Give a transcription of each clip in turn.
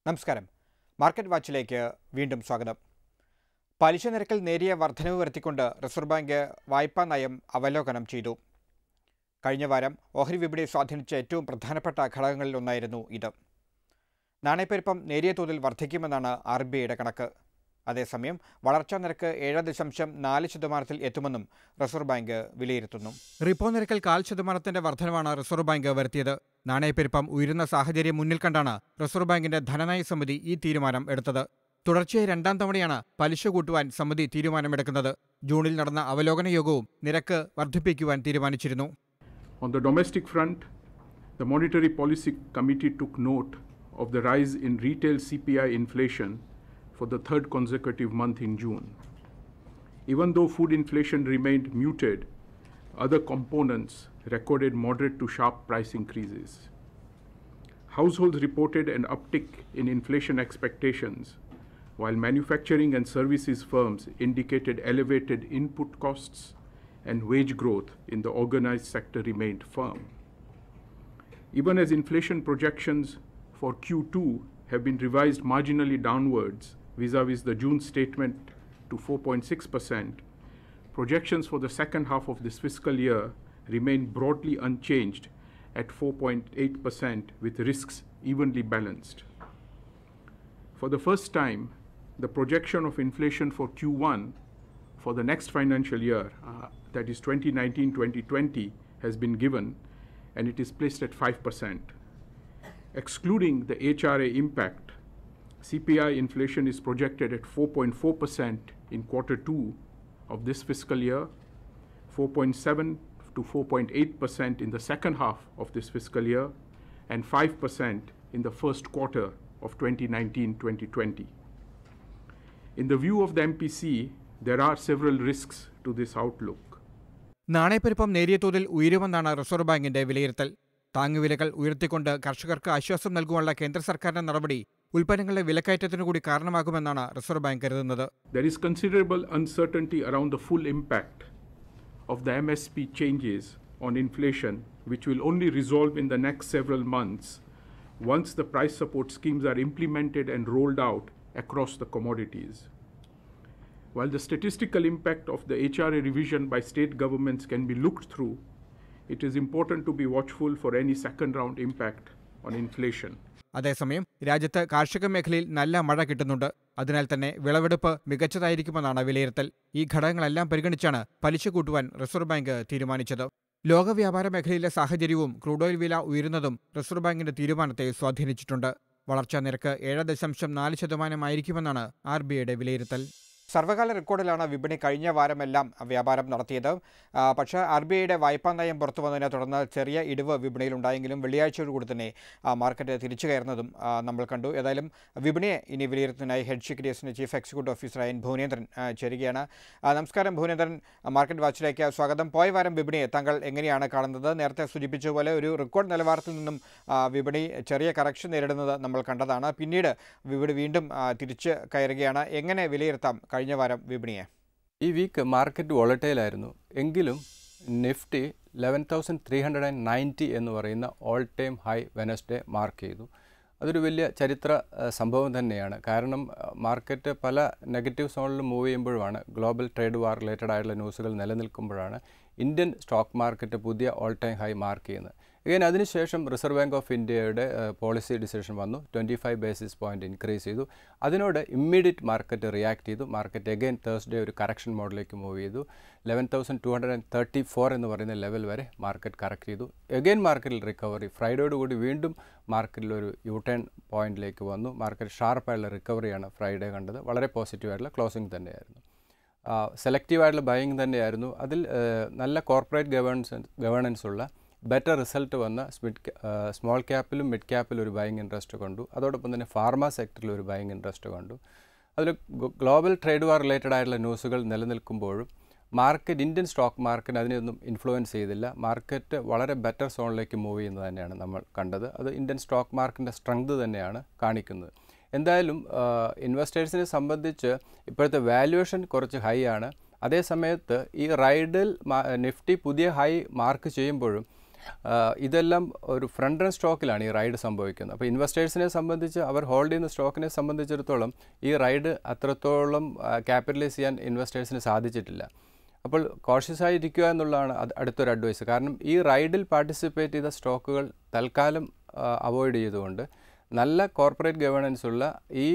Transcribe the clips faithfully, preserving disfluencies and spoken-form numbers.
നമസ്കാരം. മാർക്കറ്റ് വാച്ചിലേക്ക് വീണ്ടും സ്വാഗതം. പലിശ നിരക്കിൽ നേരിയ വർധനവ് വരുത്തിക്കൊണ്ട് റിസർവ് ബാങ്ക് വായ്പാ നയം അവലോകനം ചെയ്തു. കഴിഞ്ഞ വാരം ഓഹരി വിപണിയെ സ്വാധീനിച്ച ഏറ്റവും പ്രധാനപ്പെട്ട ഘടകങ്ങളിലൊന്നായിരുന്നു ഇത്. നാണയപ്പെരുപ്പം നേരിയ തോതിൽ വർദ്ധിക്കുമെന്നാണ് ആർ ബി ഐയുടെ കണക്ക്. അതേസമയം വളർച്ചാ നിരക്ക് ഏഴ് ദശാംശം നാല് ശതമാനത്തിൽ എത്തുമെന്നും റിസർവ് ബാങ്ക് വിലയിരുത്തുന്നു. റിപ്പോ നിരക്കിൽ കാൽ ശതമാനത്തിന്റെ വർധനവാണ് റിസർവ് ബാങ്ക് വരുത്തിയത്. നാണയപ്പെരുപ്പം ഉയരുന്ന സാഹചര്യം മുന്നിൽ കണ്ടാണ് റിസർവ് ബാങ്കിന്റെ ധനനയ സമിതി ഈ തീരുമാനം എടുത്തത്. തുടർച്ചയായി രണ്ടാം തവണയാണ് പലിശ കൂട്ടുവാൻ സമിതി തീരുമാനമെടുക്കുന്നത്. ജൂണിൽ നടന്ന അവലോകന യോഗവും നിരക്ക് വർദ്ധിപ്പിക്കുവാൻ തീരുമാനിച്ചിരുന്നു. On the domestic front, the Monetary Policy Committee took note of the rise in retail C P I inflation for the third consecutive month in June. Even though food inflation remained muted, other components recorded moderate to sharp price increases. Households reported an uptick in inflation expectations, while manufacturing and services firms indicated elevated input costs and wage growth in the organized sector remained firm. Even as inflation projections for Q two have been revised marginally downwards vis-a-vis the June statement to four point six percent, projections for the second half of this fiscal year remain broadly unchanged at four point eight percent with risks evenly balanced. For the first time, the projection of inflation for Q one for the next financial year, uh, that is twenty nineteen twenty twenty, has been given, and it is placed at five percent. Excluding the H R A impact, C P I inflation is projected at four point four percent in quarter two of this fiscal year, four point seven to four point eight percent in the second half of this fiscal year, and five percent in the first quarter of twenty nineteen twenty twenty. In the view of the M P C, there are several risks to this outlook. നാണയപ്പെരുപ്പം നേരിയ തോതിൽ ഉയരുമെന്നാണ് reserve ബാങ്കിന്റെ വിലയിരുത്തൽ. താങ്ങുവിലകൾ ഉയർത്തിക്കൊണ്ട് കർഷകർക്ക് ആശ്വാസം നൽകുവാനുള്ള കേന്ദ്ര സർക്കാരിന്റെ നടപടി ഉൽപ്പന്നങ്ങളുടെ വിലക്കയറ്റത്തിനു കൂടി കാരണമാകുമെന്നാണ് റിസർവ് ബാങ്ക് കരുതുന്നത്. There is considerable uncertainty around the full impact of the M S P changes on inflation, which will only resolve in the next several months once the price support schemes are implemented and rolled out across the commodities. While the statistical impact of the H R A revision by state governments can be looked through, it is important to be watchful for any second round impact on inflation. അതേസമയം രാജ്യത്ത് കാർഷിക മേഖലയിൽ നല്ല മഴ കിട്ടുന്നുണ്ട്. അതിനാൽ തന്നെ വിളവെടുപ്പ് മികച്ചതായിരിക്കുമെന്നാണ് വിലയിരുത്തൽ. ഈ ഘടകങ്ങളെല്ലാം പരിഗണിച്ചാണ് പലിശ കൂട്ടുവാൻ റിസർവ് ബാങ്ക് തീരുമാനിച്ചത്. ലോക വ്യാപാര മേഖലയിലെ സാഹചര്യവും ക്രൂഡ് ഓയിൽ വില ഉയരുന്നതും റിസർവ് ബാങ്കിന്റെ തീരുമാനത്തെ സ്വാധീനിച്ചിട്ടുണ്ട്. വളർച്ചാ നിരക്ക് ഏഴ് ദശാംശം നാല് ശതമാനമായിരിക്കുമെന്നാണ് ആർ ബി ഐയുടെ വിലയിരുത്തൽ. സർവകാല റെക്കോർഡിലാണ് വിപണി കഴിഞ്ഞ വാരമെല്ലാം വ്യാപാരം നടത്തിയത്. പക്ഷേ ആർ ബി ഐയുടെ വായ്പാ നയം പുറത്തു വന്നതിനെ തുടർന്ന് ചെറിയ ഇടിവ് വിപണിയിലുണ്ടായെങ്കിലും വെള്ളിയാഴ്ചയോടുകൂടി തന്നെ മാർക്കറ്റ് തിരിച്ചു കയറുന്നതും നമ്മൾ കണ്ടു. ഏതായാലും വിപണിയെ ഇനി വിലയിരുത്തുന്നതിനായി ഹെഡ് സെക്യൂരിറ്റീസിന്റെ ചീഫ് എക്സിക്യൂട്ടീവ് ഓഫീസറായ ഭുവനേന്ദ്രൻ ചേരുകയാണ്. നമസ്കാരം ഭുവനേന്ദ്രൻ, മാർക്കറ്റ് വാച്ചിലേക്ക് സ്വാഗതം. പോയ വാരം വിപണിയെ താങ്കൾ എങ്ങനെയാണ് കാണുന്നത്? നേരത്തെ സൂചിപ്പിച്ചതുപോലെ ഒരു റെക്കോർഡ് നിലവാരത്തിൽ നിന്നും വിപണി ചെറിയ കറക്ഷൻ നേരിടുന്നത് നമ്മൾ കണ്ടതാണ്. പിന്നീട് വിപണി വീണ്ടും തിരിച്ച് കയറുകയാണ്. എങ്ങനെ വിലയിരുത്താം കഴിഞ്ഞ വാരം വിപണിയെ? ഈ വീക്ക് മാർക്കറ്റ് വോളറ്റൈലായിരുന്നു. എങ്കിലും Nifty eleven thousand three hundred and ninety എന്ന് പറയുന്ന all time high Wednesday mark ചെയ്തു. അതൊരു വലിയ ചരിത്ര സംഭവം തന്നെയാണ്. കാരണം മാർക്കറ്റ് പല നെഗറ്റീവ് സോണിൽ മൂവ് ചെയ്യുമ്പോഴാണ്, ഗ്ലോബൽ ട്രേഡ് വാർ റിലേറ്റഡ് ആയിട്ടുള്ള ന്യൂസുകൾ നിലനിൽക്കുമ്പോഴാണ് ഇന്ത്യൻ സ്റ്റോക്ക് മാർക്കറ്റ് പുതിയ ഓൾ ടൈം ഹൈ മാർക്ക് ചെയ്യുന്നത്. എഗൈൻ അതിനുശേഷം റിസർവ് ബാങ്ക് ഓഫ് ഇന്ത്യയുടെ പോളിസി ഡിസിഷൻ വന്നു. Twenty five basis point increase ചെയ്തു. അതിനോട് ഇമ്മീഡിയറ്റ് മാർക്കറ്റ് റിയാക്ട് ചെയ്തു. മാർക്കറ്റ് എഗൈൻ തേഴ്സ്ഡേ ഒരു കറക്ഷൻ മോഡിലേക്ക് മൂവ് ചെയ്തു. Eleven thousand two hundred and thirty four എന്ന് പറയുന്ന ലെവൽ വരെ മാർക്കറ്റ് കറക്റ്റ് ചെയ്തു. എഗൈൻ മാർക്കറ്റിൽ റിക്കവറി. ഫ്രൈഡേയോട് കൂടി വീണ്ടും മാർക്കറ്റിലൊരു യു ടേൺ പോയിന്റിലേക്ക് വന്നു. മാർക്കറ്റ് ഷാർപ്പായിട്ടുള്ള റിക്കവറിയാണ് ഫ്രൈഡേ കണ്ടത്. വളരെ പോസിറ്റീവായിട്ടുള്ള ക്ലോസിംഗ് തന്നെയായിരുന്നു. സെലക്റ്റീവായിട്ടുള്ള ബൈയിങ് തന്നെയായിരുന്നു. അതിൽ നല്ല കോർപ്പറേറ്റ് ഗവേണൻസ് ഗവേണൻസ് ഉള്ള ബെറ്റർ റിസൾട്ട് വന്ന സ്മിഡ് സ്മോൾ ക്യാപ്പിലും മിഡ് ക്യാപ്പിലും ഒരു ബൈയിങ് ഇൻട്രസ്റ്റ് കണ്ടു. അതോടൊപ്പം തന്നെ ഫാർമ സെക്ടറിൽ ഒരു ബൈയിങ് ഇൻട്രസ്റ്റ് കണ്ടു. അതിൽ ഗ്ലോബൽ ട്രേഡ് വാർ റിലേറ്റഡ് ആയിട്ടുള്ള ന്യൂസുകൾ നിലനിൽക്കുമ്പോഴും മാർക്കറ്റ് ഇന്ത്യൻ സ്റ്റോക്ക് മാർക്കറ്റ് അതിനെയൊന്നും ഇൻഫ്ലുവൻസ് ചെയ്തില്ല. മാർക്കറ്റ് വളരെ ബെറ്റർ സോണിലേക്ക് മൂവ് ചെയ്യുന്നത് തന്നെയാണ് നമ്മൾ കണ്ടത്. അത് ഇന്ത്യൻ സ്റ്റോക്ക് മാർക്കറ്റിൻ്റെ സ്ട്രെങ്ത് തന്നെയാണ് കാണിക്കുന്നത്. എന്തായാലും ഇൻവെസ്റ്റേഴ്സിനെ സംബന്ധിച്ച് ഇപ്പോഴത്തെ വാല്യുവേഷൻ കുറച്ച് ഹൈ ആണ്. അതേ സമയത്ത് ഈ റൈഡിൽ നിഫ്റ്റി പുതിയ ഹൈ മാർക്ക് ചെയ്യുമ്പോഴും ഇതെല്ലാം ഒരു ഫ്രണ്ട് റൺ സ്റ്റോക്കിലാണ് ഈ റൈഡ് സംഭവിക്കുന്നത്. അപ്പോൾ ഇൻവെസ്റ്റേഴ്സിനെ സംബന്ധിച്ച് അവർ ഹോൾഡ് ചെയ്യുന്ന സ്റ്റോക്കിനെ സംബന്ധിച്ചിടത്തോളം ഈ റൈഡ് അത്രത്തോളം ക്യാപിറ്റലൈസ് ചെയ്യാൻ ഇൻവെസ്റ്റേഴ്സിന് സാധിച്ചിട്ടില്ല. അപ്പോൾ കോഷ്യസായി ഇരിക്കുക എന്നുള്ളതാണ് അത് അടുത്തൊരു അഡ്വൈസ്. കാരണം ഈ റൈഡിൽ പാർട്ടിസിപ്പേറ്റ് ചെയ്ത സ്റ്റോക്കുകൾ തൽക്കാലം അവോയ്ഡ് ചെയ്തുകൊണ്ട് നല്ല കോർപ്പറേറ്റ് ഗവേണൻസ് ഉള്ള ഈ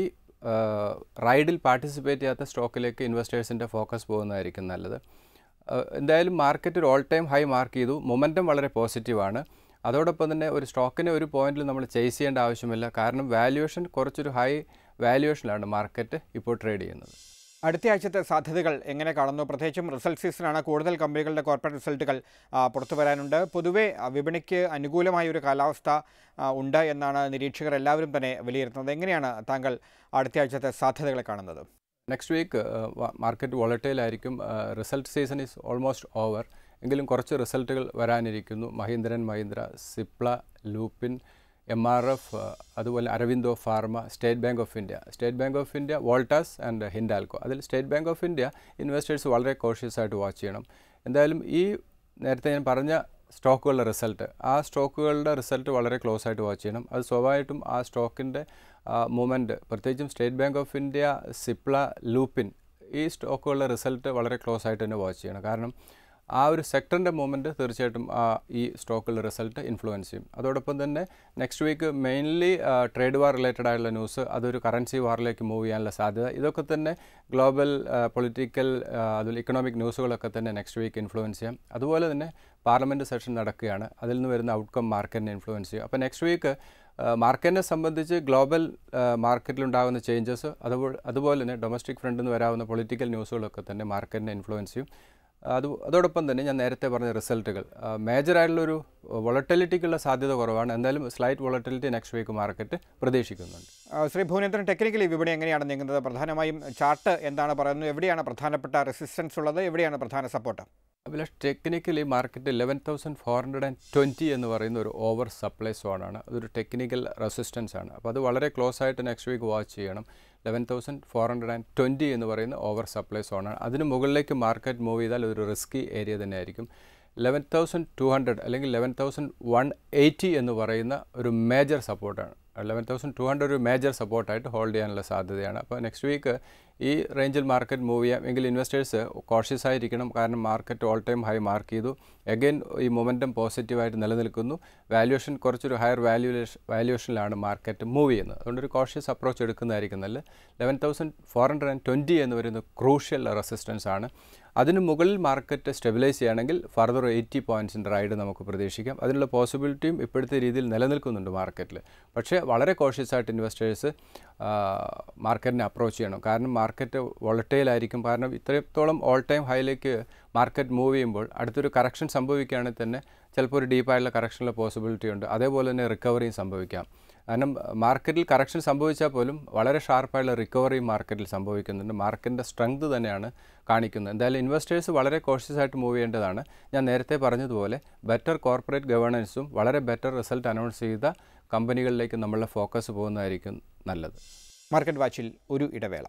റൈഡിൽ പാർട്ടിസിപ്പേറ്റ് ചെയ്യാത്ത സ്റ്റോക്കിലേക്ക് ഇൻവെസ്റ്റേഴ്സിൻ്റെ ഫോക്കസ് പോകുന്നതായിരിക്കും നല്ലത്. എന്തായാലും മാർക്കറ്റ് ഒരു ഓൾ ടൈം ഹൈ മാർക്ക് ചെയ്തു. മൊമെൻറ്റം വളരെ പോസിറ്റീവാണ്. അതോടൊപ്പം തന്നെ ഒരു സ്റ്റോക്കിനെ ഒരു പോയിന്റിൽ നമ്മൾ ചേസ് ചെയ്യേണ്ട ആവശ്യമില്ല. കാരണം വാല്യുവേഷൻ കുറച്ചൊരു ഹൈ വാല്യുവേഷനിലാണ് മാർക്കറ്റ് ഇപ്പോൾ ട്രേഡ് ചെയ്യുന്നത്. അടുത്ത ആഴ്ചത്തെ സാധ്യതകൾ എങ്ങനെ കാണുന്നു? പ്രത്യേകിച്ചും റിസൾട്ട് സീസണാണ്. കൂടുതൽ കമ്പനികളുടെ കോർപ്പറേറ്റ് റിസൾട്ടുകൾ പുറത്തു വരാനുണ്ട്. പൊതുവെ വിപണിക്ക് അനുകൂലമായ ഒരു കാലാവസ്ഥ ഉണ്ട് എന്നാണ് നിരീക്ഷകർ എല്ലാവരും തന്നെ വിലയിരുത്തുന്നത്. എങ്ങനെയാണ് താങ്കൾ അടുത്ത ആഴ്ചത്തെ സാധ്യതകളെ കാണുന്നത്? നെക്സ്റ്റ് വീക്ക് മാർക്കറ്റ് വോളറ്റൈൽ ആയിരിക്കും. Result season is almost over. എങ്കിലും കുറച്ച് റിസൾട്ടുകൾ വരാനിരിക്കുന്നു. മഹീന്ദ്രൻ Mahindra, Cipla, Lupin, M R F, അതുപോലെ Aurobindo Pharma, State Bank of India State Bank of India Voltas and Hindalco. അതിൽ State Bank of India investors വളരെ കോഷ്യസ് ആയിട്ട് വാച്ച് ചെയ്യണം. എന്തായാലും ഈ നേരത്തെ ഞാൻ പറഞ്ഞ സ്റ്റോക്കുകളുടെ റിസൾട്ട് ആ സ്റ്റോക്കുകളുടെ റിസൾട്ട് വളരെ ക്ലോസ് ആയിട്ട് വാച്ച് ചെയ്യണം. അത് സ്വാഭാവികമായിട്ടും ആ സ്റ്റോക്കിൻ്റെ മൂവ്മെൻറ്റ്, പ്രത്യേകിച്ചും State Bank of India, Cipla, Lupin ഈ സ്റ്റോക്കുകളുടെ റിസൾട്ട് വളരെ ക്ലോസ് ആയിട്ട് തന്നെ വാച്ച് ചെയ്യണം. കാരണം ആ ഒരു സെക്ടറിൻ്റെ മൂവ്മെൻറ്റ് തീർച്ചയായിട്ടും ആ ഈ സ്റ്റോക്കുകളുടെ റിസൾട്ട് ഇൻഫ്ലുവൻസ് ചെയ്യും. അതോടൊപ്പം തന്നെ next week mainly trade war related ആയിട്ടുള്ള ന്യൂസ്, അതൊരു കറൻസി വാറിലേക്ക് മൂവ് ചെയ്യാനുള്ള സാധ്യത, ഇതൊക്കെ തന്നെ ഗ്ലോബൽ പൊളിറ്റിക്കൽ അതുപോലെ ഇക്കണോമിക് ന്യൂസുകളൊക്കെ തന്നെ നെക്സ്റ്റ് വീക്ക് ഇൻഫ്ലുവൻസ് ചെയ്യാം. അതുപോലെ തന്നെ പാർലമെൻറ്റ് സെഷൻ നടക്കുകയാണ്. അതിൽ നിന്ന് വരുന്ന ഔട്ട്കം മാർക്കറ്റിനെ ഇൻഫ്ലുവൻസ് ചെയ്യും. അപ്പോൾ നെക്സ്റ്റ് വീക്ക് മാർക്കറ്റിനെ സംബന്ധിച്ച് ഗ്ലോബൽ മാർക്കറ്റിലുണ്ടാകുന്ന ചേഞ്ചസ് അതുപോലെ അതുപോലെ തന്നെ ഡൊമസ്റ്റിക് ഫ്രണ്ടിൽ നിന്ന് വരാവുന്ന പൊളിറ്റിക്കൽ ന്യൂസുകളൊക്കെ തന്നെ മാർക്കറ്റിനെ ഇൻഫ്ലുവൻസ് ചെയ്യും. അത് അതോടൊപ്പം തന്നെ ഞാൻ നേരത്തെ പറഞ്ഞ റിസൾട്ടുകൾ മേജറായിട്ടുള്ളൊരു വോളറ്റിലിറ്റിക്കുള്ള സാധ്യത കുറവാണ്. എന്തായാലും slight volatility next week market പ്രതീക്ഷിക്കുന്നുണ്ട്. ശ്രീ ഭുവനേന്ദ്രൻ, ടെക്നിക്കലി വിപണി എങ്ങനെയാണ് നീങ്ങുന്നത്? പ്രധാനമായും ചാർട്ട് എന്താണ് പറയുന്നത്? എവിടെയാണ് പ്രധാനപ്പെട്ട റെസിസ്റ്റൻസ് ഉള്ളത്? എവിടെയാണ് പ്രധാന support? Abhilash, technically market eleven thousand four hundred and twenty എന്ന് പറയുന്ന ഒരു ഓവർ സപ്ലൈ സോണാണ്. അതൊരു ടെക്നിക്കൽ റെസിസ്റ്റൻസ് ആണ്. അപ്പോൾ അത് വളരെ ക്ലോസ് ആയിട്ട് നെക്സ്റ്റ് വീക്ക് വാച്ച് ചെയ്യണം. Eleven thousand four hundred and twenty എന്ന് പറയുന്ന ഓവർ സപ്ലൈ സോണാണ്. അതിന് മുകളിലേക്ക് മാർക്കറ്റ് മൂവ് ചെയ്താൽ ഒരു റിസ്കി ഏരിയ തന്നെയായിരിക്കും. ലെവൻ തൗസൻഡ് ടു ഹൺഡ്രഡ് അല്ലെങ്കിൽ ലെവൻ തൗസൻഡ് വൺ എയ്റ്റി എന്ന് പറയുന്ന ഒരു മേജർ സപ്പോർട്ടാണ്. ലെവൻ തൗസൻഡ് ടു ഹൺഡ്രഡ് ഒരു മേജർ സപ്പോർട്ടായിട്ട് ഹോൾഡ് ചെയ്യാനുള്ള സാധ്യതയാണ്. അപ്പോൾ നെക്സ്റ്റ് വീക്ക് ഈ റേഞ്ചിൽ മാർക്കറ്റ് മൂവ് ചെയ്യാം. എങ്കിൽ ഇൻവെസ്റ്റേഴ്സ് കോഷ്യസ് ആയിരിക്കണം. കാരണം market all time high mark ചെയ്തു. അഗൈൻ ഈ മൊമെൻറ്റം പോസിറ്റീവായിട്ട് നിലനിൽക്കുന്നു. വാല്യുവേഷൻ കുറച്ചൊരു ഹയർ വാല്യുവേഷൻ വാല്യുവേഷനിലാണ് മാർക്കറ്റ് മൂവ് ചെയ്യുന്നത്. അതുകൊണ്ട് ഒരു കോഷ്യസ് അപ്രോച്ച് എടുക്കുന്നതായിരിക്കും നല്ലത്. Eleven thousand four hundred and twenty എന്ന് പറയുന്ന ക്രൂഷ്യൽ റെസിസ്റ്റൻസ് ആണ്. അതിന് മുകളിൽ മാർക്കറ്റ് സ്റ്റെബിലൈസ് ചെയ്യുകയാണെങ്കിൽ ഫർദർ എയ്റ്റി പോയിൻറ്റ്സിൻ്റെ റൈഡ് നമുക്ക് പ്രതീക്ഷിക്കാം. അതിനുള്ള പോസിബിലിറ്റിയും ഇപ്പോഴത്തെ രീതിയിൽ നിലനിൽക്കുന്നുണ്ട് മാർക്കറ്റിൽ. പക്ഷേ വളരെ കോഷ്യസ് ആയിട്ട് ഇൻവെസ്റ്റേഴ്സ് മാർക്കറ്റിനെ അപ്രോച്ച് ചെയ്യണം. കാരണം മാർക്കറ്റ് വോളറ്റൈലായിരിക്കും. കാരണം ഇത്രത്തോളം ഓൾ ടൈം ഹൈയിലേക്ക് മാർക്കറ്റ് മൂവ് ചെയ്യുമ്പോൾ അടുത്തൊരു കറക്ഷൻ സംഭവിക്കുകയാണെങ്കിൽ തന്നെ ചിലപ്പോൾ ഒരു ഡീപ്പായിട്ടുള്ള കറക്ഷനുള്ള പോസിബിലിറ്റി ഉണ്ട്. അതേപോലെ തന്നെ റിക്കവറിയും സംഭവിക്കാം. കാരണം മാർക്കറ്റിൽ കറക്ഷൻ സംഭവിച്ചാൽ പോലും വളരെ ഷാർപ്പായുള്ള റിക്കവറി മാർക്കറ്റിൽ സംഭവിക്കുന്നുണ്ട്. മാർക്കറ്റിൻ്റെ സ്ട്രെങ്ത് തന്നെയാണ് കാണിക്കുന്നത്. എന്തായാലും ഇൻവെസ്റ്റേഴ്സ് വളരെ കോഷ്യസ് ആയിട്ട് മൂവ് ചെയ്യേണ്ടതാണ്. ഞാൻ നേരത്തെ പറഞ്ഞതുപോലെ ബെറ്റർ കോർപ്പറേറ്റ് ഗവേണൻസും വളരെ ബെറ്റർ റിസൾട്ട് അനൗൺസ് ചെയ്ത കമ്പനികളിലേക്ക് നമ്മളുടെ ഫോക്കസ് പോകുന്നതായിരിക്കും നല്ലത്. മാർക്കറ്റ് വാച്ചിൽ ഒരു ഇടവേള.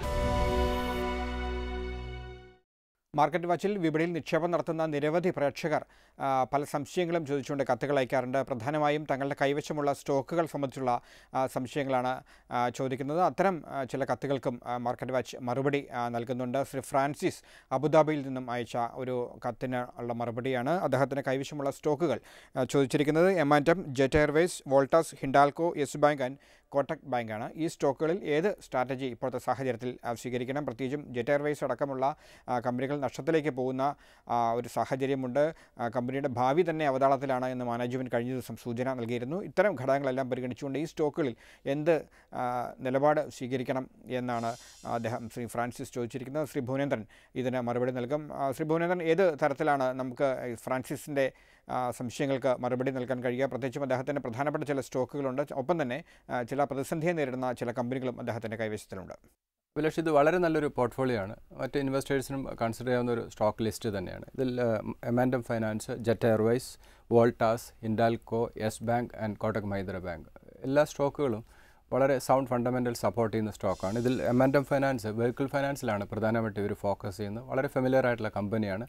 മാർക്കറ്റ് വാച്ചിൽ വിപണിയിൽ നിക്ഷേപം നടത്തുന്ന നിരവധി പ്രേക്ഷകർ പല സംശയങ്ങളും ചോദിച്ചുകൊണ്ട് കത്തുകൾ അയക്കാറുണ്ട്. പ്രധാനമായും തങ്ങളുടെ കൈവശമുള്ള സ്റ്റോക്കുകൾ സംബന്ധിച്ചുള്ള സംശയങ്ങളാണ് ചോദിക്കുന്നത്. അത്തരം ചില കത്തുകൾക്കും മാർക്കറ്റ് വാച്ച് മറുപടി നൽകുന്നുണ്ട്. ശ്രീ ഫ്രാൻസിസ് അബുദാബിയിൽ നിന്നും അയച്ച ഒരു കത്തിന് ഉള്ള മറുപടിയാണ്. അദ്ദേഹത്തിൻ്റെ കൈവശമുള്ള സ്റ്റോക്കുകൾ ചോദിച്ചിരിക്കുന്നത് എമാൻറ്റം, Jet Airways, Voltas, Hindalco, Yes Bank and Kotak ബാങ്കാണ്. ഈ സ്റ്റോക്കുകളിൽ ഏത് സ്ട്രാറ്റജി ഇപ്പോഴത്തെ സാഹചര്യത്തിൽ സ്വീകരിക്കണം? പ്രത്യേകിച്ചും ജെറ്റ് എയർവേസ് അടക്കമുള്ള കമ്പനികൾ നഷ്ടത്തിലേക്ക് പോകുന്ന ഒരു സാഹചര്യമുണ്ട്. കമ്പനിയുടെ ഭാവി തന്നെ അവതാളത്തിലാണ് എന്ന് മാനേജ്മെൻറ്റ് കഴിഞ്ഞ ദിവസം സൂചന നൽകിയിരുന്നു. ഇത്തരം ഘടകങ്ങളെല്ലാം പരിഗണിച്ചുകൊണ്ട് ഈ സ്റ്റോക്കുകളിൽ എന്ത് നിലപാട് സ്വീകരിക്കണം എന്നാണ് അദ്ദേഹം ശ്രീ ഫ്രാൻസിസ് ചോദിച്ചിരിക്കുന്നത്. ശ്രീ ഭുവനേന്ദ്രൻ ഇതിന് മറുപടി നൽകും. ശ്രീ ഭുവനേന്ദ്രൻ, ഏത് തരത്തിലാണ് നമുക്ക് ഫ്രാൻസിസിൻ്റെ സംശയങ്ങൾക്ക് മറുപടി നൽകാൻ കഴിയുക? പ്രത്യേകിച്ചും അദ്ദേഹത്തിൻ്റെ പ്രധാനപ്പെട്ട ചില സ്റ്റോക്കുകളുണ്ട്, ഒപ്പം തന്നെ ചില പ്രതിസന്ധിയെ നേരിടുന്ന ചില കമ്പനികളും അദ്ദേഹത്തിൻ്റെ കൈവശത്തിലുണ്ട്. അഭിലാഷ്, ഇത് വളരെ നല്ലൊരു പോർട്ട്ഫോളിയോ ആണ്. മറ്റ് ഇൻവെസ്റ്റേഴ്സിനും കൺസിഡർ ചെയ്യാവുന്ന ഒരു സ്റ്റോക്ക് ലിസ്റ്റ് തന്നെയാണ്. ഇതിൽ എമാൻറ്റം finance, Jet Airways, Voltas, Hindalco, Yes Bank and Kotak Mahindra Bank എല്ലാ സ്റ്റോക്കുകളും വളരെ സൗണ്ട് ഫണ്ടമെൻ്റൽ സപ്പോർട്ട് ചെയ്യുന്ന സ്റ്റോക്കാണ്. ഇതിൽ എമാൻറ്റം ഫൈനാൻസ് വെഹിക്കിൾ ഫൈനാൻസിലാണ് പ്രധാനമായിട്ട് ഇവർ ഫോക്കസ് ചെയ്യുന്നത്. വളരെ ഫെമിലിയർ ആയിട്ടുള്ള കമ്പനിയാണ്.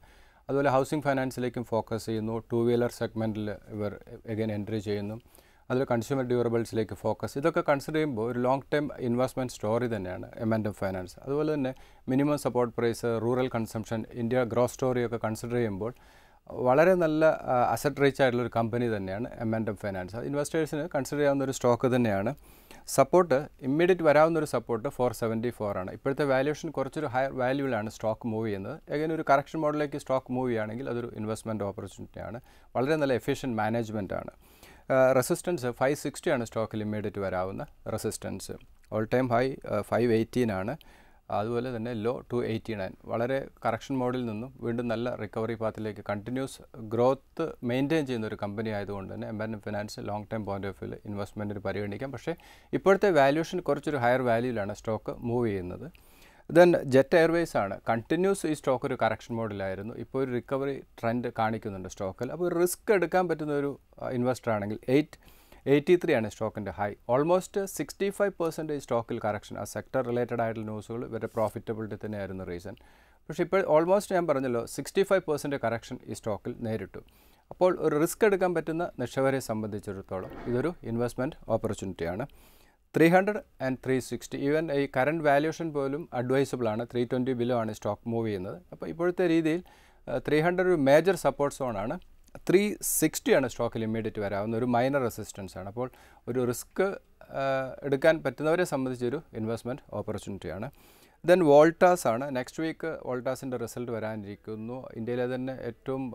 അതുപോലെ ഹൗസിംഗ് ഫൈനാൻസിലേക്കും ഫോക്കസ് ചെയ്യുന്നു. ടു വീലർ സെഗ്മെൻറ്റിൽ ഇവർ എഗൈൻ എൻട്രി ചെയ്യുന്നു. അതിൽ കൺസ്യൂമർ ഡ്യൂറബിൾസിലേക്ക് ഫോക്കസ്. ഇതൊക്കെ കൺസിഡർ ചെയ്യുമ്പോൾ ഒരു ലോങ് ടൈം ഇൻവെസ്റ്റ്മെൻറ്റ് സ്റ്റോറി തന്നെയാണ് എം ആൻഡ് എം ഫൈനാൻസ്. അതുപോലെ തന്നെ minimum support price, rural consumption, India growth സ്റ്റോറിയൊക്കെ കൺസിഡർ ചെയ്യുമ്പോൾ വളരെ നല്ല അസറ്റ് റീച്ച് ആയിട്ടുള്ളൊരു കമ്പനി തന്നെയാണ് എം ആൻഡ് എം ഫൈനാൻസ്. ഇൻവെസ്റ്റേഴ്സിന് കൺസിഡർ ചെയ്യാവുന്ന ഒരു സ്റ്റോക്ക് തന്നെയാണ്. സപ്പോർട്ട് ഇമ്മീഡിയറ്റ് വരാവുന്നൊരു സപ്പോർട്ട് ഫോർ സെവൻറ്റി ഫോർ ആണ്. ഇപ്പോഴത്തെ വാല്യൂഷൻ കുറച്ചൊരു ഹയർ വാല്യൂവിലാണ് സ്റ്റോക്ക് മൂവ് ചെയ്യുന്നത്. എഗൈൻ ഒരു കറക്ഷൻ മോഡലിലേക്ക് സ്റ്റോക്ക് മൂവ് ചെയ്യുകയാണെങ്കിൽ അതൊരു ഇൻവെസ്റ്റ്മെൻറ്റ് ഓപ്പർച്യൂണിറ്റിയാണ്. വളരെ നല്ല എഫിഷ്യൻറ്റ് മാനേജ്മെൻറ്റ് ആണ്. റെസിസ്റ്റൻസ് ഫൈവ് സിക്സ്റ്റി ആണ് സ്റ്റോക്കിൽ ഇമ്മീഡിയറ്റ് വരാവുന്ന resistance. All time high five eighteen ആണ്. അതുപോലെ തന്നെ ലോ ടു എയ്റ്റി നയൻ. വളരെ കറക്ഷൻ മോഡിൽ നിന്നും വീണ്ടും നല്ല റിക്കവറി പാത്തിലേക്ക് കണ്ടിന്യൂസ് ഗ്രോത്ത് മെയിൻറ്റെയിൻ ചെയ്യുന്ന ഒരു കമ്പനി ആയതുകൊണ്ട് തന്നെ M and M finance long time point of വ്യൂവിൽ ഇൻവെസ്റ്റ്മെൻറ്റിന് പരിഗണിക്കാം. പക്ഷേ ഇപ്പോഴത്തെ വാല്യൂഷൻ കുറച്ചൊരു ഹയർ വാല്യൂവിലാണ് സ്റ്റോക്ക് മൂവ് ചെയ്യുന്നത്. ദെൻ ജെറ്റ് എയർവേസ് ആണ്. കണ്ടിന്യൂസ് ഈ സ്റ്റോക്ക് ഒരു കറക്ഷൻ മോഡിലായിരുന്നു. ഇപ്പോൾ ഒരു റിക്കവറി ട്രെൻഡ് കാണിക്കുന്നുണ്ട് സ്റ്റോക്കിൽ. അപ്പോൾ ഒരു റിസ്ക് എടുക്കാൻ പറ്റുന്ന ഒരു ഇൻവെസ്റ്റർ ആണെങ്കിൽ എയ്റ്റ് എയ്റ്റി ത്രീ ആണ് സ്റ്റോക്കിൻ്റെ high. Almost sixty five percentage സ്റ്റോക്കിൽ കറക്ഷൻ. ആ സെക്ടർ റിലേറ്റഡ് ആയിട്ടുള്ള ന്യൂസുകൾ ഇവരുടെ പ്രോഫിറ്റബിലിറ്റി തന്നെയായിരുന്നു റീസൺ. പക്ഷേ ഇപ്പോൾ ഓൾമോസ്റ്റ് ഞാൻ പറഞ്ഞല്ലോ സിക്സ്റ്റി ഫൈവ് പെർസെൻറ്റ് കറക്ഷൻ ഈ സ്റ്റോക്കിൽ നേരിട്ടു. അപ്പോൾ ഒരു റിസ്ക് എടുക്കാൻ പറ്റുന്ന നിക്ഷേപരെ സംബന്ധിച്ചിടത്തോളം ഇതൊരു ഇൻവെസ്റ്റ്മെൻറ്റ് ഓപ്പർച്യൂണിറ്റിയാണ്. Three hundred and three sixty even ഈ കറണ്ട് വാല്യൂഷൻ പോലും അഡ്വൈസബിൾ ആണ്. ത്രീ ട്വൻറ്റി ബിലോ ആണ് സ്റ്റോക്ക് മൂവ് ചെയ്യുന്നത്. അപ്പോൾ ഇപ്പോഴത്തെ രീതിയിൽ ത്രീ ഹൺഡ്രഡ് ഒരു മേജർ സപ്പോർട്ട് സോണാണ്. ത്രീ സിക്സ്റ്റി ആണ് സ്റ്റോക്കിൽ ഇമ്മീഡിയറ്റ് വരാവുന്ന ഒരു മൈനർ റെസിസ്റ്റൻസ് ആണ്. അപ്പോൾ ഒരു റിസ്ക് എടുക്കാൻ പറ്റുന്നവരെ സംബന്ധിച്ചൊരു ഇൻവെസ്റ്റ്മെൻറ്റ് ഓപ്പർച്യൂണിറ്റിയാണ്. ദെൻ വോൾട്ടാസ് ആണ്. നെക്സ്റ്റ് വീക്ക് വോൾട്ടാസിൻ്റെ റിസൾട്ട് വരാനിരിക്കുന്നു. ഇന്ത്യയിലെ തന്നെ ഏറ്റവും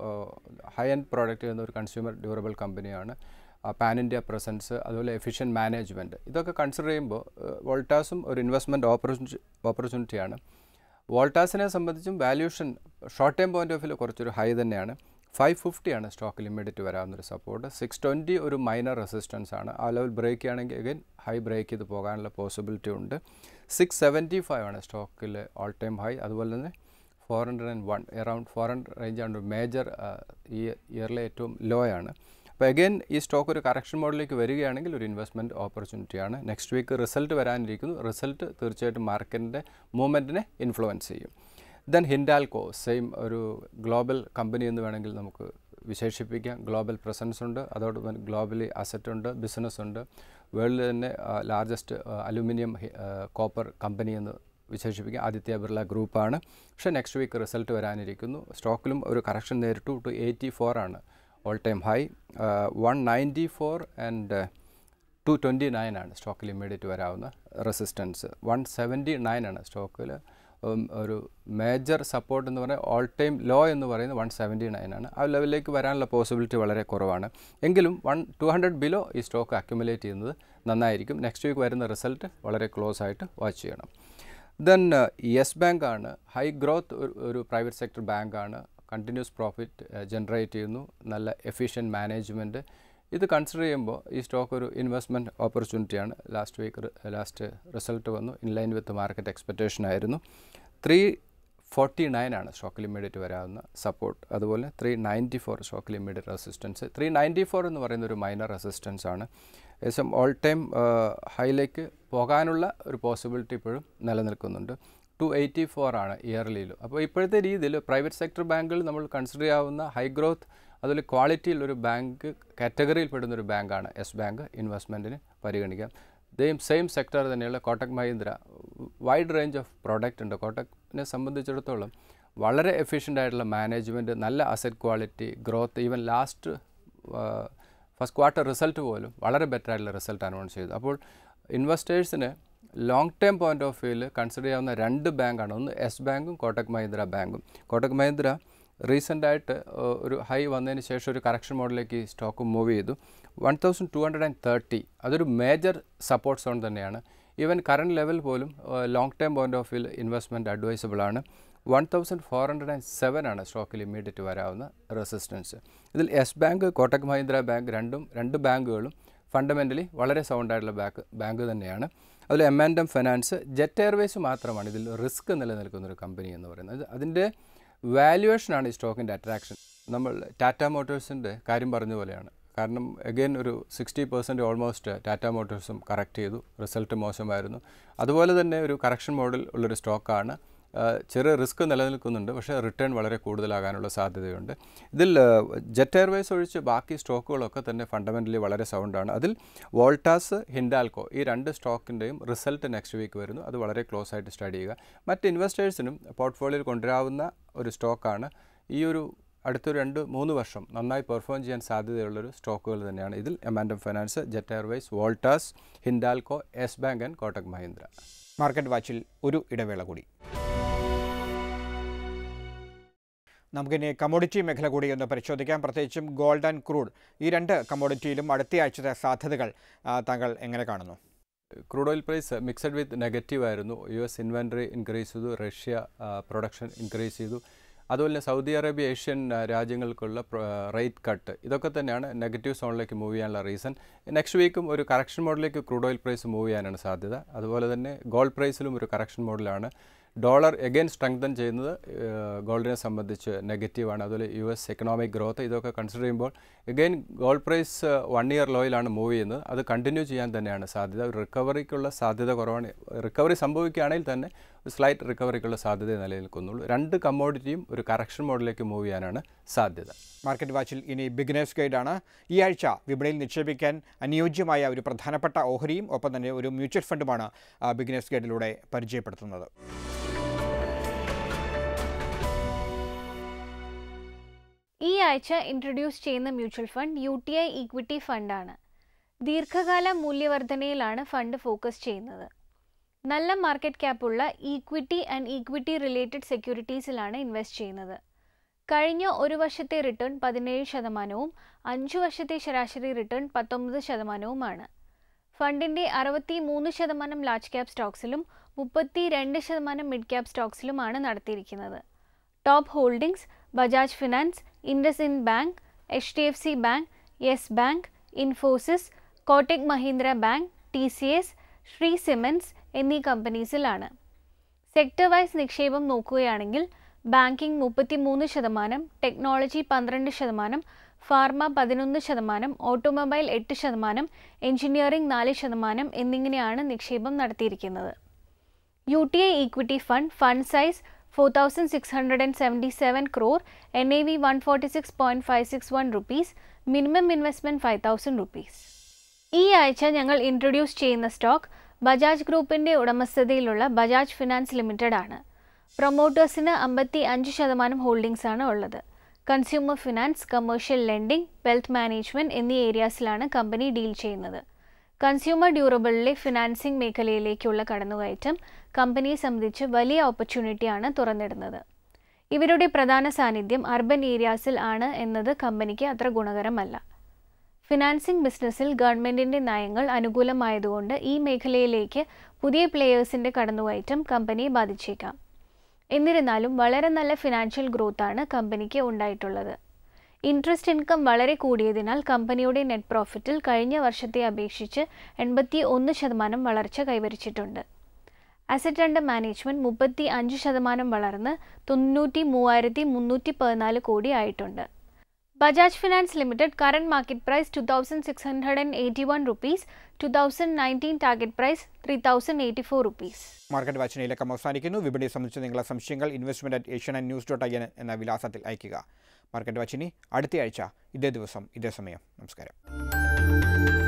ഹൈ എൻഡ് പ്രോഡക്റ്റ് ചെയ്യുന്ന ഒരു കൺസ്യൂമർ ഡ്യൂറബിൾ കമ്പനിയാണ്. പാൻ ഇന്ത്യ പ്രസൻസ്, അതുപോലെ എഫിഷ്യൻറ്റ് മാനേജ്മെൻറ്റ്, ഇതൊക്കെ കൺസിഡർ ചെയ്യുമ്പോൾ വോൾട്ടാസും ഒരു ഇൻവെസ്റ്റ്മെൻറ്റ് ഓപ്പർച്യൂണിറ്റി ഓപ്പർച്യൂണിറ്റിയാണ്. വോൾട്ടാസിനെ സംബന്ധിച്ചും valuation short time point of view കുറച്ചൊരു ഹൈ തന്നെയാണ്. ഫൈവ് ഫിഫ്റ്റി ആണ് സ്റ്റോക്കിൽ ഇമ്മീഡിയറ്റ് വരാവുന്നൊരു സപ്പോർട്ട്. സിക്സ് ട്വൻറ്റി ഒരു മൈനർ റെസിസ്റ്റൻസ് ആണ്. ആ ലെവൽ ബ്രേക്ക് ചെയ്യുകയാണെങ്കിൽ അഗൈൻ ഹൈ ബ്രേക്ക് ചെയ്ത് പോകാനുള്ള പോസിബിലിറ്റി ഉണ്ട്. സിക്സ് സെവൻറ്റി ഫൈവ് ആണ് സ്റ്റോക്കിൽ ഓൾ ടൈം ഹൈ. അതുപോലെ തന്നെ four hundred and one around four hundred റേഞ്ചാണ് ഒരു മേജർ ഈ ഇയറിലെ ഏറ്റവും ലോ ആണ്. അപ്പോൾ അഗൈൻ ഈ സ്റ്റോക്ക് ഒരു കറക്ഷൻ മോഡിലേക്ക് വരികയാണെങ്കിൽ ഒരു ഇൻവെസ്റ്റ്മെൻറ്റ് ഓപ്പർച്യൂണിറ്റിയാണ്. നെക്സ്റ്റ് വീക്ക് റിസൾട്ട് വരാനിരിക്കുന്നു. റിസൾട്ട് തീർച്ചയായിട്ടും മാർക്കറ്റിൻ്റെ മൂവ്മെൻറ്റിനെ ഇൻഫ്ലുവൻസ് ചെയ്യും. ദെൻ ഹിൻഡാൽകോ സെയിം ഒരു ഗ്ലോബൽ കമ്പനി എന്ന് വേണമെങ്കിൽ നമുക്ക് വിശേഷിപ്പിക്കാം. ഗ്ലോബൽ പ്രസൻസ് ഉണ്ട്, അതോടൊപ്പം ഗ്ലോബലി അസറ്റ് ഉണ്ട്, ബിസിനസ് ഉണ്ട്. വേൾഡിൽ തന്നെ ലാർജസ്റ്റ് അലുമിനിയം കോപ്പർ കമ്പനി എന്ന് വിശേഷിപ്പിക്കാം. ആദിത്യ ബിർള ഗ്രൂപ്പാണ്. പക്ഷേ നെക്സ്റ്റ് വീക്ക് റിസൾട്ട് വരാനിരിക്കുന്നു. സ്റ്റോക്കിലും ഒരു കറക്ഷൻ നേരിട്ടു. ടു എയ്റ്റി ഫോർ ആണ് all time high. One ninety four and two twenty nine ആണ് സ്റ്റോക്കിൽ ഇമ്മീഡിയറ്റ് വരാവുന്ന റെസിസ്റ്റൻസ്. വൺ സെവൻറ്റി നയൻ ആണ് സ്റ്റോക്കിൽ ഒരു മേജർ സപ്പോർട്ട് എന്ന് പറഞ്ഞാൽ ഓൾ ടൈം ലോ എന്ന് പറയുന്നത് വൺ സെവൻറ്റി നയൻ ആണ്. ആ ലെവലിലേക്ക് വരാനുള്ള പോസിബിലിറ്റി വളരെ കുറവാണ്. എങ്കിലും വൺ ടു ഹൺഡ്രഡ് ബിലോ ഈ സ്റ്റോക്ക് അക്യുമുലേറ്റ് ചെയ്യുന്നത് നന്നായിരിക്കും. നെക്സ്റ്റ് വീക്ക് വരുന്ന റിസൾട്ട് വളരെ ക്ലോസ് ആയിട്ട് വാച്ച് ചെയ്യണം. ദെൻ യെസ് ബാങ്ക് ആണ്. ഹൈ ഗ്രോത്ത് ഒരു പ്രൈവറ്റ് സെക്ടർ ബാങ്കാണ്. കണ്ടിന്യൂസ് പ്രോഫിറ്റ് ജനറേറ്റ് ചെയ്യുന്നു. നല്ല എഫിഷ്യൻറ്റ് മാനേജ്മെൻറ്റ്. ഇത് കൺസിഡർ ചെയ്യുമ്പോൾ ഈ സ്റ്റോക്ക് ഒരു ഇൻവെസ്റ്റ്മെൻറ്റ് ഓപ്പർച്യൂണിറ്റിയാണ്. ലാസ്റ്റ് വീക്ക് ലാസ്റ്റ് റിസൾട്ട് വന്നു. In line with market expectation ആയിരുന്നു. ത്രീ ഫോർട്ടി നയൻ ആണ് സ്റ്റോക്കിൽ ഇമ്മീഡിയറ്റ് വരാവുന്ന സപ്പോർട്ട്. അതുപോലെ ത്രീ നയൻറ്റി ഫോർ സ്റ്റോക്കിൽ immediate resistance. Three ninety four എന്ന് പറയുന്ന ഒരു മൈനർ റെസിസ്റ്റൻസ് ആണ്. ഏകദേശം ഓൾ ടൈം ഹൈയിലേക്ക് പോകാനുള്ള ഒരു പോസിബിലിറ്റി ഇപ്പോഴും നിലനിൽക്കുന്നുണ്ട്. ടു എയ്റ്റി ഫോർ ആണ് ഇയർലിയിൽ. അപ്പോൾ ഇപ്പോഴത്തെ രീതിയിൽ പ്രൈവറ്റ് സെക്ടർ ബാങ്കുകൾ നമ്മൾ കൺസിഡർ ചെയ്യാവുന്ന ഹൈ ഗ്രോത്ത് അതുപോലെ ക്വാളിറ്റിയിൽ ഒരു ബാങ്ക് കാറ്റഗറിയിൽ പെടുന്നൊരു ബാങ്കാണ് യെസ് ബാങ്ക്. ഇൻവെസ്റ്റ്മെൻറ്റിന് പരിഗണിക്കാം. ഇതേയും സെയിം സെക്ടർ തന്നെയുള്ള Kotak Mahindra. Wide range of product ഉണ്ട്. കോട്ടക്കിനെ സംബന്ധിച്ചിടത്തോളം വളരെ എഫിഷ്യൻ്റ് ആയിട്ടുള്ള മാനേജ്മെൻറ്റ്, നല്ല asset quality, growth. Even last first quarter result പോലും വളരെ ബെറ്റർ ആയിട്ടുള്ള റിസൾട്ട് അനൗൺസ് ചെയ്തു. അപ്പോൾ ഇൻവെസ്റ്റേഴ്സിന് ലോങ് ടേം പോയിന്റ് ഓഫ് വ്യൂവിൽ കൺസിഡർ ചെയ്യാവുന്ന രണ്ട് ബാങ്കാണ്. ഒന്ന് യെസ് ബാങ്കും കോട്ടക് മഹീന്ദ്ര ബാങ്കും. കോട്ടക് മഹീന്ദ്ര റീസെൻ്റായിട്ട് ഒരു ഹൈ വന്നതിന് ശേഷം ഒരു കറക്ഷൻ മോഡിലേക്ക് സ്റ്റോക്ക് മൂവ് ചെയ്തു. One thousand two hundred and thirty അതൊരു മേജർ സപ്പോർട്ട് സോൺ തന്നെയാണ്. ഈവൻ കറണ്ട് ലെവൽ പോലും ലോങ് ടേം പോയിന്റ് ഓഫ് വ്യൂവിൽ ഇൻവെസ്റ്റ്മെൻറ്റ് അഡ്വൈസബിൾ ആണ്. One thousand four hundred and seven ആണ് സ്റ്റോക്കിൽ ഇമ്മീഡിയറ്റ് വരാവുന്ന റെസിസ്റ്റൻസ്. ഇതിൽ Yes Bank Kotak Mahindra Bank രണ്ടും രണ്ട് ബാങ്കുകളും ഫണ്ടമെൻ്റലി വളരെ സൗണ്ടായിട്ടുള്ള ബാങ്ക് ബാങ്ക് തന്നെയാണ്. അതിൽ M and M finance, Jet Airways മാത്രമാണ് ഇതിൽ റിസ്ക് നിലനിൽക്കുന്നൊരു കമ്പനി എന്ന് പറയുന്നത്. അതിൻ്റെ വാല്യുവേഷനാണ് ഈ സ്റ്റോക്കിൻ്റെ അട്രാക്ഷൻ. നമ്മൾ ടാറ്റ മോട്ടോഴ്സിൻ്റെ കാര്യം പറഞ്ഞ പോലെയാണ്. കാരണം അഗെയിൻ ഒരു സിക്സ്റ്റി പെർസെൻറ്റ് ഓൾമോസ്റ്റ് ടാറ്റ മോട്ടോഴ്സും കറക്റ്റ് ചെയ്തു. റിസൾട്ട് മോശമായിരുന്നു. അതുപോലെ തന്നെ ഒരു കറക്ഷൻ മോഡൽ ഉള്ളൊരു സ്റ്റോക്കാണ് ചെറിയ റിസ്ക് നിലനിൽക്കുന്നുണ്ട്, പക്ഷേ റിട്ടേൺ വളരെ കൂടുതലാകാനുള്ള സാധ്യതയുണ്ട്. ഇതിൽ ജെറ്റ് എയർവേസ് ഒഴിച്ച് ബാക്കി സ്റ്റോക്കുകളൊക്കെ തന്നെ ഫണ്ടമെൻ്റലി വളരെ സൗണ്ടാണ്. അതിൽ വോൾട്ടാസ്, ഹിൻഡാൽകോ ഈ രണ്ട് സ്റ്റോക്കിൻ്റെയും റിസൾട്ട് നെക്സ്റ്റ് വീക്ക് വരുന്നു. അത് വളരെ ക്ലോസ് ആയിട്ട് സ്റ്റഡി ചെയ്യുക. മറ്റ് ഇൻവെസ്റ്റേഴ്സിനും പോർട്ട്ഫോളിയോയിൽ കൊണ്ടുവരാവുന്ന ഒരു സ്റ്റോക്കാണ്. ഈ ഒരു അടുത്തൊരു രണ്ട് മൂന്ന് വർഷം നന്നായി പെർഫോം ചെയ്യാൻ സാധ്യതയുള്ളൊരു സ്റ്റോക്കുകൾ തന്നെയാണ് ഇതിൽ എമാൻഡം finance, Jet Airways, Voltas, Hindalco, Yes Bank and Kotak Mahindra. Market വാച്ചിൽ ഒരു ഇടവേള കൂടി. നമുക്കിനി കമ്മോഡിറ്റി മേഖല കൂടി ഒന്ന് പരിശോധിക്കാം. പ്രത്യേകിച്ചും ഗോൾഡ് ആൻഡ് ക്രൂഡ്, ഈ രണ്ട് കമ്മോഡിറ്റിയിലും അടുത്ത ആഴ്ചത്തെ സാധ്യതകൾ താങ്കൾ എങ്ങനെ കാണുന്നു? Crude oil price mixed with negative ആയിരുന്നു. യു എസ് ഇൻവെൻട്രി ഇൻക്രീസ് ചെയ്തു, റഷ്യ പ്രൊഡക്ഷൻ ഇൻക്രീസ് ചെയ്തു, അതുപോലെ സൗദി അറേബ്യ, ഏഷ്യൻ രാജ്യങ്ങൾക്കുള്ള റേറ്റ് കട്ട്, ഇതൊക്കെ തന്നെയാണ് നെഗറ്റീവ് സോണിലേക്ക് മൂവ് ചെയ്യാനുള്ള റീസൺ. നെക്സ്റ്റ് വീക്കും ഒരു കറക്ഷൻ മോഡിലേക്ക് ക്രൂഡ് ഓയിൽ പ്രൈസ് മൂവ് ചെയ്യാനാണ് സാധ്യത. അതുപോലെ തന്നെ ഗോൾഡ് പ്രൈസിലും ഒരു കറക്ഷൻ മോഡിലാണ്. ഡോളർ എഗെയിൻ സ്ട്രെങ്തൻ ചെയ്യുന്നത് ഗോൾഡിനെ സംബന്ധിച്ച് നെഗറ്റീവാണ്. അതുപോലെ യു എസ് എക്കണോമിക് ഗ്രോത്ത് ഇതൊക്കെ കൺസിഡർ ചെയ്യുമ്പോൾ again gold price one year ലോയിലാണ് മൂവ് ചെയ്യുന്നത്. അത് കണ്ടിന്യൂ ചെയ്യാൻ തന്നെയാണ് സാധ്യത. റിക്കവറിക്കുള്ള സാധ്യത കുറവാണ്. റിക്കവറി സംഭവിക്കുകയാണെങ്കിൽ തന്നെ ഒരു സ്ലൈറ്റ് റിക്കവറിക്കുള്ള സാധ്യത നിലനിൽക്കുന്നുള്ളൂ. രണ്ട് കമ്മോഡിറ്റിയും ഒരു കറക്ഷൻ മോഡിലേക്ക് മൂവ് ചെയ്യാനാണ് സാധ്യത. മാർക്കറ്റ് വാച്ചിൽ ഇനി ബിഗിനേഴ്സ് ഗൈഡാണ്. ഈ ആഴ്ച വിപണിയിൽ നിക്ഷേപിക്കാൻ അനുയോജ്യമായ ഒരു പ്രധാനപ്പെട്ട ഓഹരിയും ഒപ്പം തന്നെ ഒരു മ്യൂച്വൽ ഫണ്ടുമാണ് ബിഗിനേഴ്സ് ഗൈഡിലൂടെ പരിചയപ്പെടുത്തുന്നത്. ഈ ആഴ്ച ഇൻട്രൊഡ്യൂസ് ചെയ്യുന്ന mutual fund U T I equity ഫണ്ടാണ്. ദീർഘകാല മൂല്യവർധനയിലാണ് ഫണ്ട് ഫോക്കസ് ചെയ്യുന്നത്. നല്ല മാർക്കറ്റ് ക്യാപ്പുള്ള ഈക്വിറ്റി ആൻഡ് ഈക്വിറ്റി റിലേറ്റഡ് സെക്യൂരിറ്റീസിലാണ് ഇൻവെസ്റ്റ് ചെയ്യുന്നത്. കഴിഞ്ഞ ഒരു വർഷത്തെ റിട്ടേൺ പതിനേഴ് ശതമാനവും അഞ്ചു വർഷത്തെ ശരാശരി റിട്ടേൺ പത്തൊമ്പത് ശതമാനവുമാണ്. ഫണ്ടിൻ്റെ അറുപത്തി മൂന്ന് ശതമാനം ലാർജ് ക്യാപ് സ്റ്റോക്സിലും മുപ്പത്തി രണ്ട് ശതമാനം മിഡ് ക്യാപ് സ്റ്റോക്സിലുമാണ് നടത്തിയിരിക്കുന്നത്. Top holdings Bajaj finance, IndusInd bank, H D F C bank, yes bank, Infosys, Kotak Mahindra bank, T C S, Shree cements എന്നീ കമ്പനീസിലാണ്. സെക്ടർ വൈസ് നിക്ഷേപം നോക്കുകയാണെങ്കിൽ ബാങ്കിംഗ് മുപ്പത്തി മൂന്ന് ശതമാനം, ടെക്നോളജി പന്ത്രണ്ട് ശതമാനം, ഫാർമ പതിനൊന്ന് ശതമാനം, ഓട്ടോമൊബൈൽ എട്ട് ശതമാനം, എഞ്ചിനീയറിംഗ് നാല് ശതമാനം എന്നിങ്ങനെയാണ് നിക്ഷേപം നടത്തിയിരിക്കുന്നത്. U T I equity fund fund size four thousand six hundred seventy-seven crore, N A V one forty-six point five six one rupees, minimum investment five thousand rupees. ഈ ആഴ്ച ഞങ്ങൾ ഇൻട്രൊഡ്യൂസ് ചെയ്യുന്ന സ്റ്റോക്ക് ബജാജ് ഗ്രൂപ്പിൻ്റെ ഉടമസ്ഥതയിലുള്ള ബജാജ് ഫിനാൻസ് ലിമിറ്റഡ് ആണ്. പ്രൊമോട്ടേഴ്സിന് അമ്പത്തി അഞ്ച് ശതമാനം ഹോൾഡിംഗ്സ് ആണ് ഉള്ളത്. Consumer finance, commercial lending, wealth management എന്നീ ഏരിയാസിലാണ് കമ്പനി ഡീൽ ചെയ്യുന്നത്. കൺസ്യൂമർ ഡ്യൂറബിളിലെ ഫിനാൻസിംഗ് മേഖലയിലേക്കുള്ള കടന്നുകയറ്റം കമ്പനിയെ സംബന്ധിച്ച് വലിയ ഓപ്പർച്യൂണിറ്റിയാണ് തുറന്നിടുന്നത്. ഇവരുടെ പ്രധാന സാന്നിധ്യം അർബൻ ഏരിയാസിൽ ആണ് എന്നത് കമ്പനിക്ക് അത്ര ഗുണകരമല്ല. ഫിനാൻസിംഗ് ബിസിനസ്സിൽ ഗവൺമെൻറ്റിൻ്റെ നയങ്ങൾ അനുകൂലമായതുകൊണ്ട് ഈ മേഖലയിലേക്ക് പുതിയ പ്ലെയേഴ്സിൻ്റെ കടന്നുകയറ്റം കമ്പനിയെ ബാധിച്ചേക്കാം. എന്നിരുന്നാലും വളരെ നല്ല ഫിനാൻഷ്യൽ ഗ്രോത്താണ് കമ്പനിക്ക് ഉണ്ടായിട്ടുള്ളത്. ഇൻട്രസ്റ്റ് ഇൻകം വളരെ കൂടിയതിനാൽ കമ്പനിയുടെ നെറ്റ് പ്രോഫിറ്റിൽ കഴിഞ്ഞ വർഷത്തെ അപേക്ഷിച്ച് എൺപത്തി ഒന്ന് ശതമാനം വളർച്ച കൈവരിച്ചിട്ടുണ്ട്. അസറ്റ് അണ്ടർ മാനേജ്മെൻറ്റ് മുപ്പത്തി അഞ്ച് ശതമാനം വളർന്ന് തൊണ്ണൂറ്റി മൂവായിരത്തി മുന്നൂറ്റി പതിനാല് കോടി ആയിട്ടുണ്ട്. Bajaj finance limited current market price two thousand six hundred and eighty one rupees, two thousand nineteen target price three thousand eighty four rupees. Market വാച്ചിനെ ഇലക്കം അവസാനിക്കുന്നു. വിപണിയെ സംബന്ധിച്ച് നിങ്ങളുടെ സംശയങ്ങൾ investment at Asianet news dot I N എന്ന വിലാസത്തിൽ അയയ്ക്കുക. മാർക്കറ്റ് വാച്ചിനി അടുത്തയാഴ്ച ഇതേ ദിവസം ഇതേ സമയം. നമസ്കാരം.